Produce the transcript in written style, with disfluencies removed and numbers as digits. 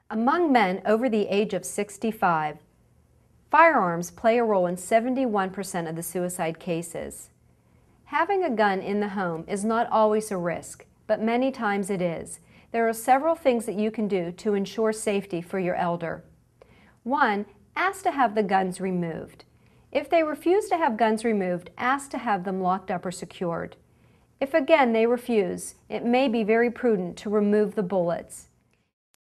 Among men over the age of 65, firearms play a role in 71% of the suicide cases. Having a gun in the home is not always a risk, but many times it is. There are several things that you can do to ensure safety for your elder. 1. Ask to have the guns removed. If they refuse to have guns removed, ask to have them locked up or secured. If again they refuse, it may be very prudent to remove the bullets.